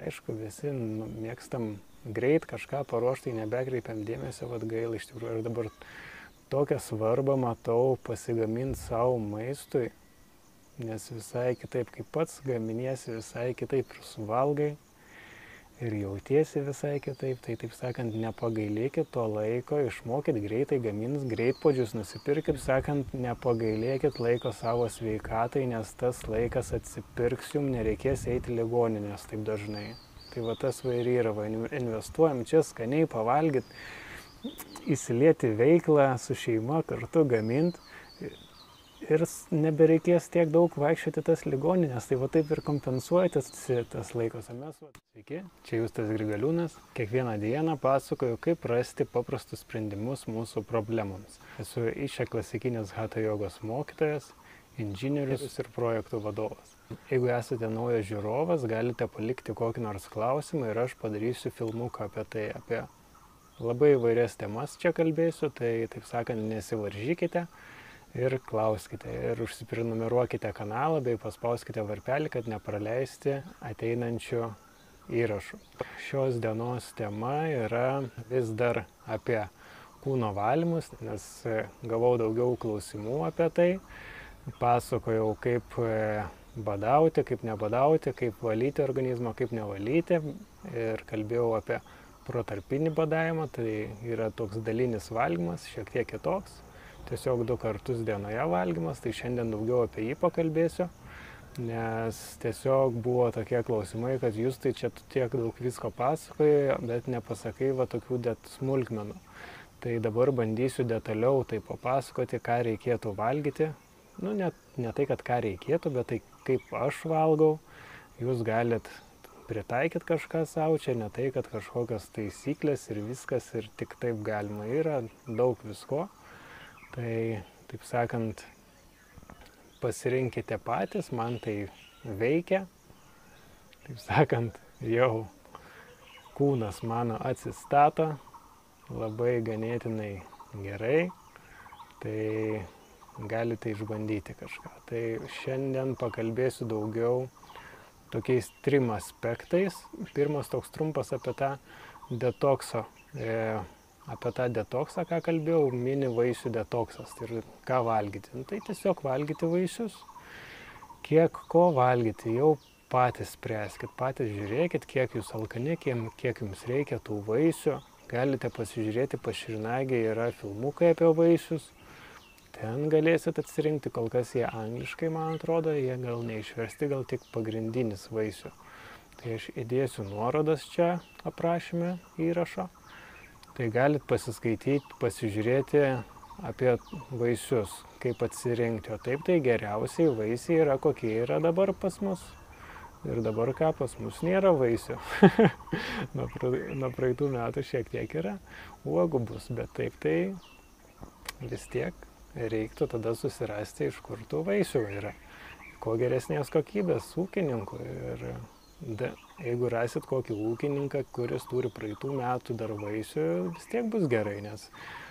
aišku, visi mėgstam greit kažką paruošti, nebekreipiam dėmesio, vat gaila iš tikrųjų. Ir dabar tokią svarbą matau pasigaminti savo maistui, nes visai kitaip, kaip pats gaminiesi, visai kitaip ir suvalgai. Ir jautiesi visai kitaip, tai taip sakant, nepagailėkit to laiko, išmokit greitai gamins, greitpuodžius nusipirkit, sakant, nepagailėkit laiko savo sveikatai, nes tas laikas atsipirks jums, nereikės eiti ligoninės taip dažnai. Tai va tas va ir yra, investuojam čia skaniai pavalgyt, įsilieti veiklą su šeima, kartu gamint. Ir nebereikės tiek daug vaikščioti tas ligoninės, tai va taip ir kompensuojasi tas laikas. Sveiki, čia Justas Grigaliūnas. Kiekvieną dieną pasakoju, kaip rasti paprastus sprendimus mūsų problemams. Esu Išia klasikinės hatha jogos mokytojas, inžinierius ir projektų vadovas. Jeigu esate naujas žiūrovas, galite palikti kokį nors klausimą ir aš padarysiu filmuką apie tai, apie labai įvairias temas čia kalbėsiu, tai taip sakant, nesivaržykite. Ir klauskite, ir užsiprenumeruokite kanalą, bei paspauskite varpelį, kad nepraleisti ateinančių įrašų. Šios dienos tema yra vis dar apie kūno valymus, nes gavau daugiau klausimų apie tai. Pasakojau, kaip badauti, kaip nebadauti, kaip valyti organizmą, kaip nevalyti. Ir kalbėjau apie protarpinį badavimą, tai yra toks dalinis valgymas, šiek tiek kitoks. Tiesiog 2 kartus dienoje valgymas, tai šiandien daugiau apie jį pakalbėsiu, nes tiesiog buvo tokie klausimai, kad jūs tai čia tiek daug visko pasakoji, bet nepasakai va tokių smulkmenų. Tai dabar bandysiu detaliau tai papasakoti, ką reikėtų valgyti. Nu, ne tai, kad ką reikėtų, bet tai kaip aš valgau. Jūs galit pritaikyti kažką savo, čia ne tai, kad kažkokios taisyklės ir viskas ir tik taip galima, yra daug visko. Tai, taip sakant, pasirinkite patys, man tai veikia. Taip sakant, jau kūnas mano atsistato labai ganėtinai gerai, tai galite išbandyti kažką. Tai šiandien pakalbėsiu daugiau tokiais 3 aspektais. Pirmas toks trumpas apie tą detoksą. Apie tą detoksą, ką kalbėjau, mini vaisių detoksas. Tai ką valgyti? Tai tiesiog valgyti vaisius. Kiek ko valgyti, jau patys spręskit, patys žiūrėkit, kiek jūs alkani, kiek jums reikia tų vaisių. Galite pasižiūrėti, Paširnagėje yra filmukai apie vaisius. Ten galėsit atsirinkti, kol kas jie angliškai, man atrodo, jie gal neišversti, gal tik pagrindinis vaisių. Tai aš įdėsiu nuorodas čia aprašyme įrašo. Tai galit pasiskaityti, pasižiūrėti apie vaisius, kaip atsirinkti. O taip tai geriausiai vaisiai yra kokie yra dabar pas mus. Ir dabar ką, pas mus nėra vaisių. Nuo praeitų metų šiek tiek yra, uogų bus, bet taip tai vis tiek reiktų tada susirasti, iš kur tų vaisių yra. Kuo geresnės kokybės ūkininkų. Ir jeigu rasit kokį ūkininką, kuris turi praeitų metų dar vaisių, vis tiek bus gerai, nes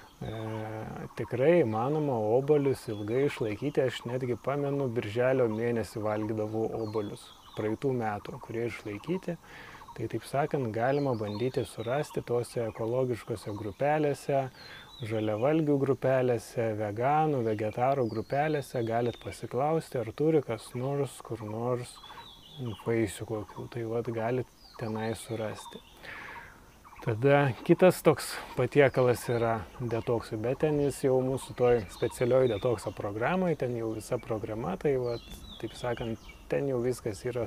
tikrai įmanoma obuolius ilgai išlaikyti. Aš netgi pamenu, birželio mėnesį valgydavau obuolius praeitų metų, kurie išlaikyti. Tai taip sakant, galima bandyti surasti tose ekologiškose grupelėse, žaliavalgių grupelėse, veganų, vegetarų grupelėse. Galit pasiklausti, ar turi kas nors, kur nors vaisių kokių, tai vat galit tenai surasti. Tada kitas toks patiekalas yra detoksui, bet ten jis jau mūsų toj specialioj detokso programai, ten jau visa programa, tai vat, taip sakant, ten jau viskas yra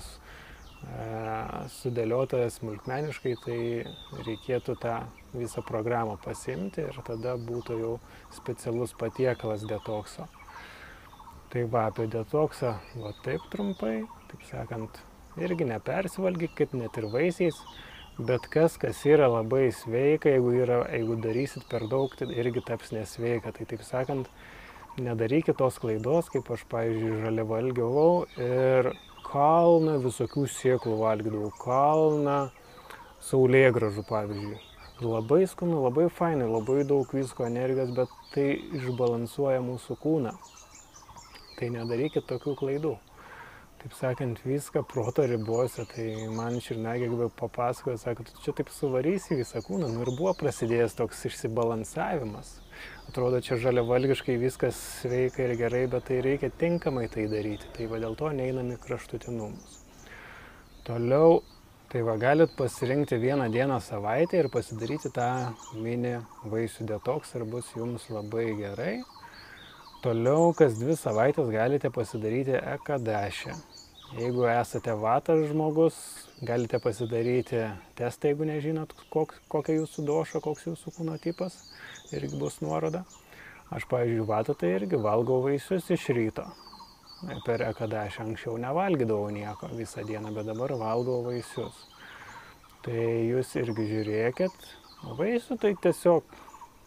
sudėliota smulkmeniškai, tai reikėtų tą visą programą pasiimti ir tada būtų jau specialus patiekalas detokso. Tai va, apie detoksą, va taip trumpai, taip sakant, irgi nepersivalgykit, net ir vaisiais, bet kas yra labai sveika, jeigu darysit per daug, tai irgi taps nesveika. Tai taip sakant, nedarykit tos klaidos, kaip aš, pavyzdžiui, žaliavalgiavau ir kalną visokių sėklų valgydavau, kalną saulėgrąžų, pavyzdžiui. Labai skanu, labai fainai, labai daug visko energijos, bet tai išbalansuoja mūsų kūną. Tai nedarykit tokių klaidų. taip sakant, viską proto ribose, tai man Širnagė papasakojo, sako, tu čia taip suvarysi visą kūną, nu ir buvo prasidėjęs toks išsibalansavimas. Atrodo, čia žaliavalgiškai viskas sveika ir gerai, bet tai reikia tinkamai tai daryti, tai va dėl to neinam į kraštutinumus. Toliau, tai va galit pasirinkti vieną dieną savaitę ir pasidaryti tą mini vaisių detoks ir bus jums labai gerai. Toliau, kas 2 savaitės galite pasidaryti ekadašį. Jeigu esate vatas žmogus, galite pasidaryti testą, jeigu nežinot, kokia jūsų doša, koks jūsų kūno tipas, irgi bus nuoroda. Aš, pavyzdžiui, vata tai irgi valgau vaisius iš ryto. Per ekadašį anksčiau nevalgydavau nieko visą dieną, bet dabar valgau vaisius. Tai jūs irgi žiūrėkit. Vaisių tai tiesiog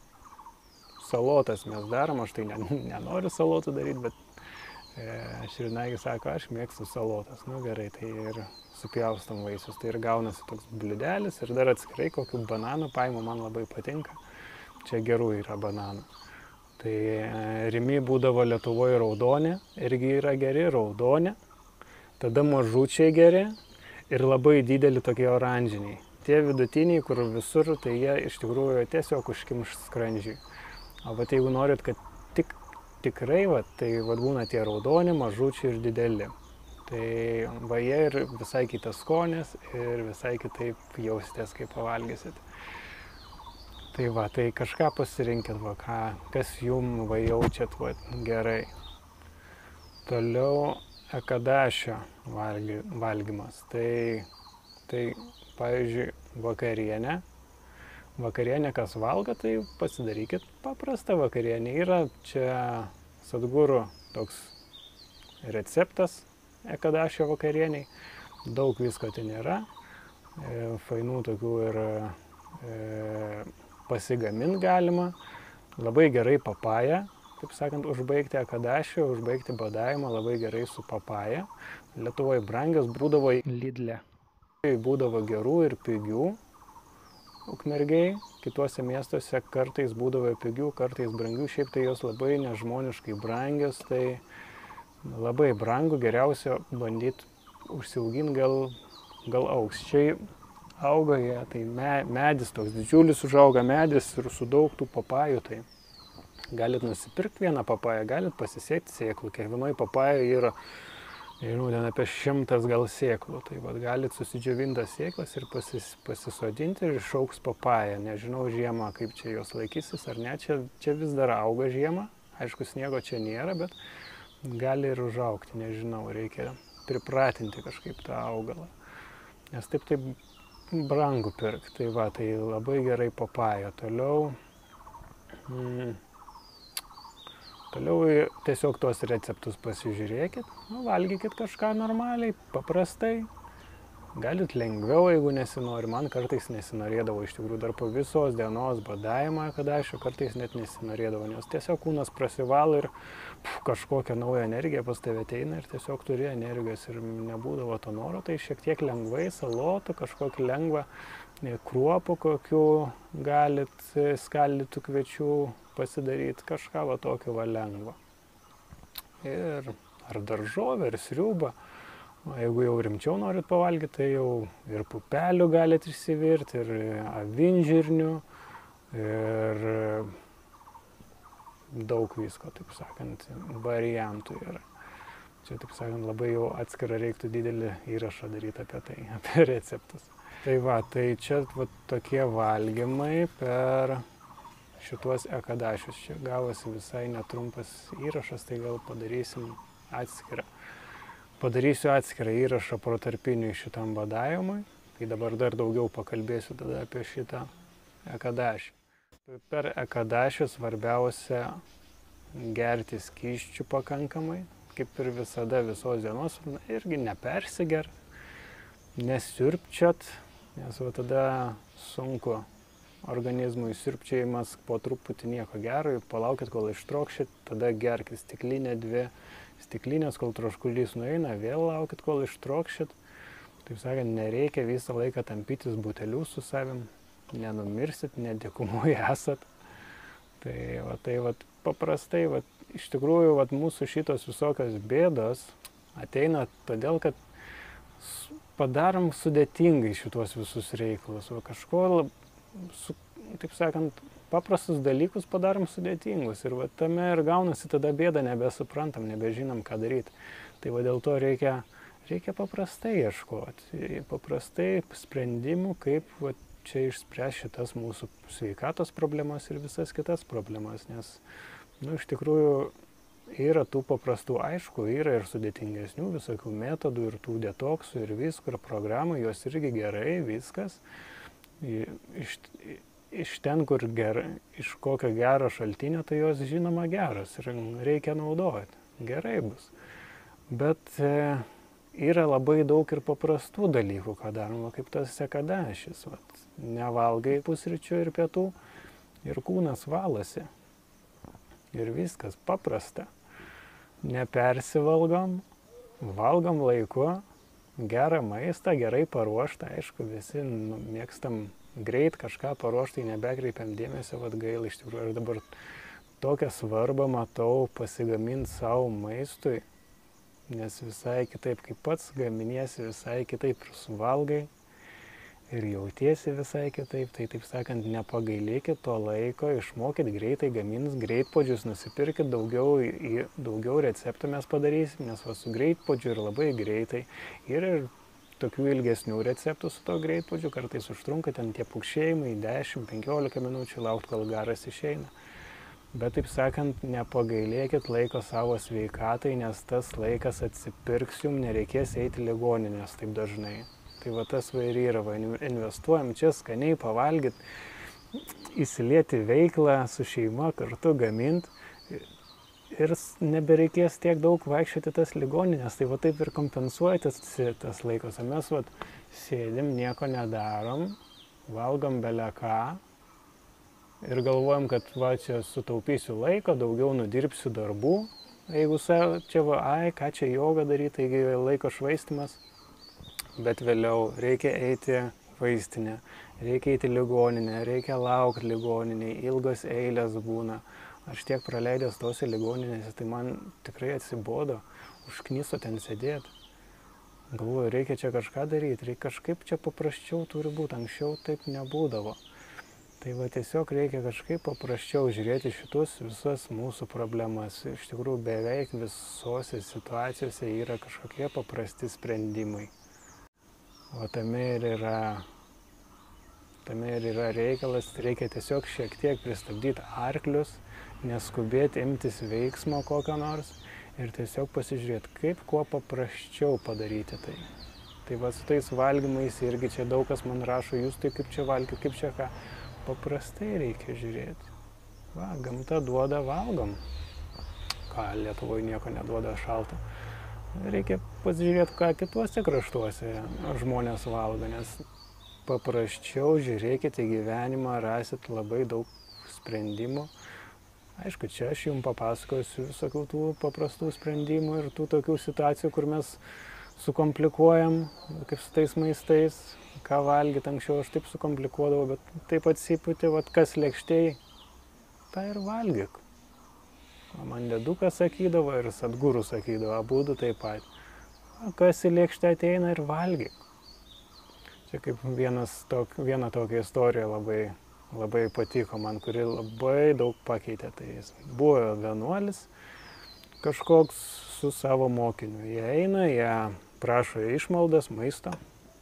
salotas mes darom, aš tai nenoriu salotų daryti, bet Širnagis sako, aš mėgstu salotas. Nu gerai, tai ir supjaustam vaisius, tai ir gaunasi toks bliudelis ir dar atskirai kokių bananų paimu, man labai patinka. Čia gerų yra bananų. Tai rimi būdavo Lietuvoje raudonė, irgi yra geri raudonė, tada mažučiai geri ir labai dideli tokie oranžiniai. Tie vidutiniai, kur visur, tai jie iš tikrųjų tiesiog užkimš skrandžiui. O vat jeigu norit, kad tikrai, tai būna tie raudoni, mažučiai ir dideli. Tai va jie ir visai kitas skonis ir visai kitaip jausitės, kai pavalgysit. Tai va, tai kažką pasirinkit, va, kas jum va jaučiat va, gerai. Toliau ekadašio valgymas. Tai pavyzdžiui, vakarienė. Vakarienė, kas valgo, tai pasidarykit paprastą vakarienę. Yra čia Sadgurų toks receptas ekadašio vakarieniai. Daug visko ten yra. Fainų tokių ir pasigamint galima. Labai gerai papaja, taip sakant, užbaigti ekadašio, užbaigti badavimą labai gerai su papaja. Lietuvoje brangios būdavo Lidle. Būdavo gerų ir pigių. Ukmergėj, kituose miestuose kartais būdavo pigių, kartais brangių, šiaip tai jos labai nežmoniškai brangios, tai labai brangu, geriausia bandyti užsiauginti gal aukščiai auga jie, tai medis toks didžiulis užauga medis ir su daug tų papajų, tai galit nusipirkti vieną papają, galit pasisėti sėklų, kiekvienoje papajoje yra nežinau, ten apie 100 gal sėklų, tai vat galit susidžiovintas sėklas ir pasisodinti ir išaugs papaja. Nežinau žiemą, kaip čia jos laikysis ar ne, čia vis dar auga žiemą, aišku, sniego čia nėra, bet gali ir užaugti, nežinau, reikia pripratinti kažkaip tą augalą, nes taip brangu pirkti, tai va, tai labai gerai papaja. Toliau tiesiog tuos receptus pasižiūrėkit, valgykit kažką normaliai, paprastai. Galit lengviau, jeigu nesinori. Man kartais nesinorėdavo, iš tikrųjų dar po visos dienos badavimą, ekadašio kartais net nesinorėdavo, nes tiesiog kūnas prasivalo ir kažkokia nauja energija pas tave ateina ir tiesiog turi energijos ir nebūdavo to noro, tai šiek tiek lengvai, salotų, kažkokį lengvą kruopų, kokių galit skaldytų kviečių pasidaryti, kažką va tokio va lengvo. Ir ar daržovę, ar sriubą. O jeigu jau rimčiau norit pavalgyti, tai jau ir pupelių galit išsivirti, ir avinžirnių, ir daug visko, taip sakant, variantų yra. Čia, taip sakant, labai jau atskirą reiktų didelį įrašą daryti apie tai, apie receptus. Tai va, tai čia va, tokie valgymai per šituos ekadašius. Čia gavosi visai netrumpas įrašas, tai gal padarysiu atskirą įrašą protarpiniui šitam badavimui. Tai dabar dar daugiau pakalbėsiu tada apie šitą ekadašį. Per ekadašį svarbiausia gerti skysčių pakankamai, kaip ir visada visos dienos, irgi nepersiger, nesiurbčiat, nes va tada sunku organizmui siurbčiojimas po truputį nieko gero, palaukit, kol ištrokšit, tada gerkit stiklinę, 2 stiklinės, kol troškulys nueina, vėl laukit, kol ištrokšit. Taip sakant, nereikia visą laiką tampytis butelių su savim, nenumirsit, nedėkumuoji esat. Tai paprastai, iš tikrųjų, mūsų šitos visokios bėdos Ateina todėl, kad padarom sudėtingai šitos visus reikalus. O kažko, taip sakant, paprastus dalykus padarom sudėtingus. Ir va tame ir gaunasi tada bėda, nebesuprantam, nebežinom, ką daryti. Tai va dėl to reikia paprastai ieškoti, paprastai sprendimų, kaip va, čia išspręs šitas mūsų sveikatos problemas ir visas kitas problemas. Nes, iš tikrųjų, yra tų paprastų, aišku, yra ir sudėtingesnių visokių metodų, ir tų detoksų, ir visko, ir programų, jos irgi gerai, viskas. Iš ten, kur iš kokio gero šaltinio, tai jos žinoma geros ir reikia naudoti. Gerai bus. Bet yra labai daug ir paprastų dalykų, ką daroma, kaip tas sekadašis. Nevalgai pusryčių ir pietų ir kūnas valasi. Ir viskas paprasta. Nepersivalgom, valgom laiku, gerą maistą, gerai paruoštą, aišku, visi mėgstam greit kažką paruoštai, nebekreipiam dėmesio, gaila iš tikrųjų. Aš dabar tokią svarbą matau pasigaminti savo maistui, nes visai kitaip, kaip pats gaminiesi, visai kitaip ir suvalgai ir jautiesi visai kitaip. Tai taip sakant, nepagailėkit to laiko, išmokit greitai gaminti, greitpuodžius nusipirkit, daugiau receptų mes padarysim, nes su greitpuodžiu ir labai greitai. Yra ir tokių ilgesnių receptų su to greitpuodžiu, kartais užtrunka ten tie pukšėjimai 10-15 minučių laukti, kol garas išeina. Bet taip sakant, nepagailėkit laiko savo sveikatai, nes tas laikas atsipirks jums, nereikės eiti ligoninės taip dažnai. Tai va tas va ir yra, investuojam čia skaniai pavalgyti, įsilieti veiklą su šeima, kartu gaminti ir nebereikės tiek daug vaikščioti tas ligoninės. Tai va taip ir kompensuojate tas laikas. O mes va sėdim, nieko nedarom, valgom bele ką ir galvojam, kad va čia sutaupysiu laiko, daugiau nudirbsiu darbų. Jeigu čia va, ką čia joga daryti, taigi laiko švaistimas. Bet vėliau reikia eiti vaistinę, reikia eiti ligoninę, reikia laukti ligoninėje, ilgos eilės būna. Aš tiek praleidęs tose ligoninėse, tai man tikrai atsibodo, užkniso ten sėdėti. Galvoju, reikia čia kažką daryti, kažkaip čia paprasčiau turi būti, anksčiau taip nebūdavo. Tai va tiesiog reikia kažkaip paprasčiau žiūrėti šitus visas mūsų problemas. Iš tikrųjų beveik visose situacijose yra kažkokie paprasti sprendimai. O tame ir yra reikalas, reikia tiesiog šiek tiek pristabdyti arklius, neskubėti imtis veiksmo kokio nors ir tiesiog pasižiūrėti, kaip kuo paprasčiau padaryti tai. Tai va su tais valgymais irgi čia daug kas man rašo, jūs tai kaip čia valgyti, kaip čia ką. Paprastai reikia žiūrėti. Va, gamta duoda, valgom. Ką, Lietuvoje nieko neduoda, šalta. Reikia pasižiūrėti, ką kituose kraštuose žmonės valgo, nes paprasčiau žiūrėkite į gyvenimą, rasit labai daug sprendimų. Aišku, čia aš jums papasakosiu visokių tų paprastų sprendimų ir tų tokių situacijų, kur mes sukomplikuojam, kaip su tais maistais, ką valgyti. Anksčiau aš taip sukomplikuodavau, bet taip atsipūtė, kas lėkštėj, tą ir valgyk. Man dedukas sakydavo ir Sadguru sakydavo, abudu taip pat. Kas į lėkštę ateina ir valgyk. Čia kaip viena tokia istorija labai patiko man, kuri labai daug pakeitė. Tai jis buvo vienuolis kažkoks su savo mokiniu. Jie eina, jie prašo išmaldas, maisto.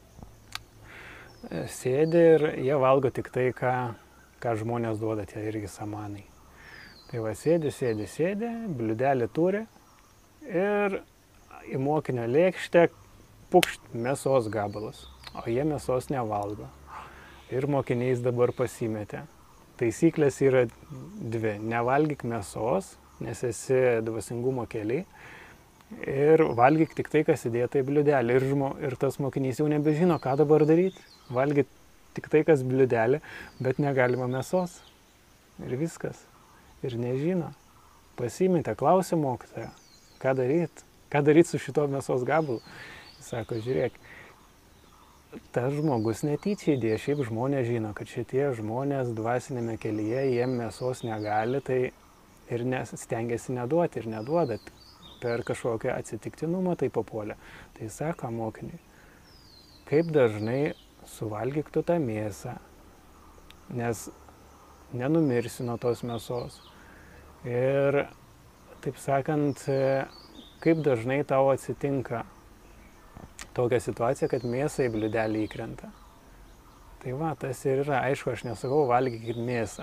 Sėdi ir jie valgo tik tai, ką žmonės duoda, tie irgi samanai. Tai va sėdi, bliudelį turi ir į mokinio lėkštę pukšt mėsos gabalas, o jie mėsos nevalgo. Ir mokiniais dabar pasimetė. Taisyklės yra dvi. Nevalgyk mėsos, nes esi dvasingumo kely, ir valgyk tik tai, kas įdėta į bliudelį. Ir tas mokinys jau nebežino, ką dabar daryti. Valgyk tik tai, kas bliudelį, bet negalima mėsos. Ir viskas. Ir nežino. Pasimetė, klausė mokytoją, ką daryti? Ką daryti su šito mėsos gabalu? Jis sako, žiūrėk, tas žmogus netyčia įdėjo, šiaip žmonės žino, kad šitie žmonės dvasinėme kelyje, jiem mėsos negali, tai ir stengiasi neduoti ir neduoda. per kažkokią atsitiktinumą tai papuolė. Tai sako mokiniui, kaip dažnai suvalgyk tu tą mėsą, nes nenumirsi nuo tos mėsos. Ir, taip sakant, kaip dažnai tau atsitinka tokia situacija, kad mėsa į bliūdelį įkrenta. Tai va, tas ir yra. Aišku, aš nesakau, valgykit mėsą.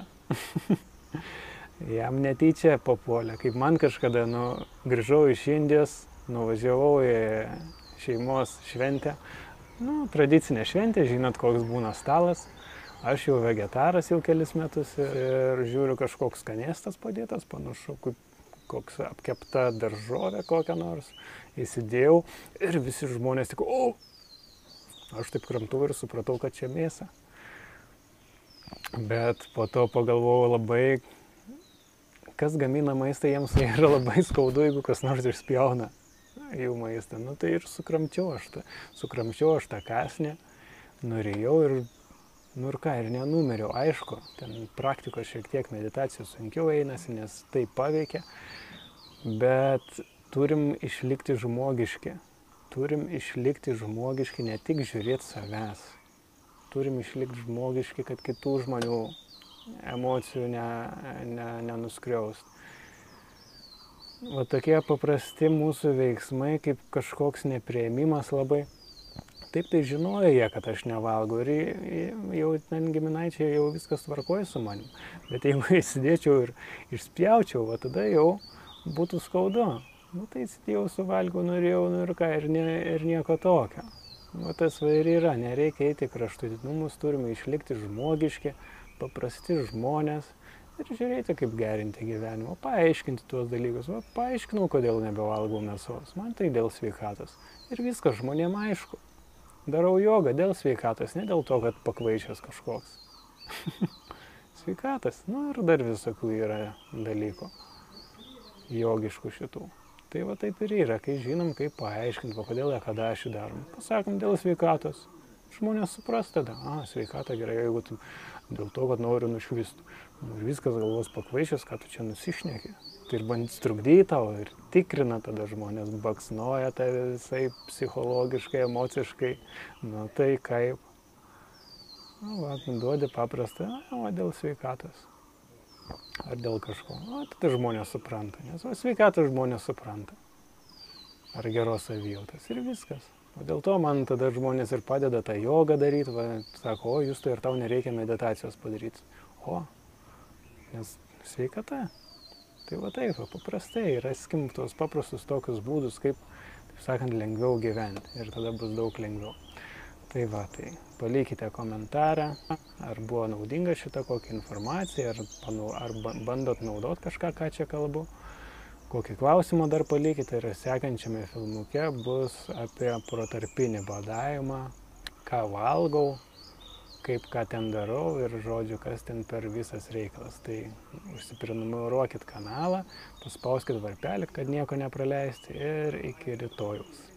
Jam netyčia papuolė. Kaip man kažkada, grįžau iš Indijos, nuvažiavau į šeimos šventę. Tradicinė šventė, žinot, koks būna stalas. Aš jau vegetaras jau kelis metus ir žiūriu, kažkoks skanėstas padėtas, panašu, koks apkepta daržovė kokią nors. Įsidėjau ir visi žmonės tik, aš taip kramtau ir supratau, kad čia mėsa. Bet po to pagalvojau labai, kas gamina maistą, jiems tai yra labai skaudu, jeigu kas nors išspjauna jų maistą. Tai ir sukramčiau aš tą kąsnį, nurijau ir ir nenumeriau. Aišku, ten praktikos šiek tiek meditacijos sunkiau einasi, nes tai paveikia, bet turim išlikti žmogiški. Turim išlikti žmogiški, ne tik žiūrėti savęs. Turim išlikti žmogiški, kad kitų žmonių emocijų nenuskriaust. O tokie paprasti mūsų veiksmai, kaip kažkoks nepriėmimas labai. Taip tai žinojo jie, kad aš nevalgau ir jau ten giminaičiai jau viskas tvarkoja su manim. Bet jeigu įsidėčiau ir išspjaučiau, tada jau būtų skaudu. Tai įsidėjau, suvalgiau, norėjau, ir nieko tokio. Tas ir yra, nereikia eiti kraštutinumus, turime išlikti žmogiški, paprasti žmonės ir žiūrėti, kaip gerinti gyvenimą, paaiškinti tuos dalykus. Paaiškinau, kodėl nebevalgau mėsos, man tai dėl sveikatos. Ir viskas žmonėm aišku. Darau jogą dėl sveikatos, ne dėl to, kad pakvaišęs kažkoks. Sveikatas, ir dar visokių yra dalykų, jogiškų šitų. Tai va taip ir yra, kai žinom, kaip paaiškinti, kodėl ekadašį darom. Pasakom dėl sveikatos. Žmonės supras tada, sveikata gerai, jeigu tu dėl to, kad noriu nušvistų. Ir viskas galvos pakvaišęs, ką tu čia nusišneki. Tai ir bandys trukdyti tau ir tikrina tada žmonės, baksnoja tave visai psichologiškai, emociškai. Tai kaip. Duodi paprastą, dėl sveikatos. Ar dėl kažko. Tada žmonės supranta, nes sveikatos žmonės supranta. Ar geros savijautos ir viskas. O dėl to man tada žmonės ir padeda tą jogą daryti, sako, jūs ir tau nereikia meditacijos padaryti. Nes sveikata. Tai taip, paprastai, raskim tuos paprastus tokius būdus, kaip, taip sakant, lengviau gyventi ir tada bus daug lengviau. Tai palikite komentarą, ar buvo naudinga šita kokia informacija, ar bandot naudot kažką, ką čia kalbu. Kokį klausimą dar palikite ir sekančiame filmuke bus apie protarpinį badavimą, ką valgau, ką ten darau ir žodžiu, kas ten per visas reikalas. Tai užsiprenumeruokit kanalą, paspauskit varpelį, kad nieko nepraleisti ir iki rytojaus.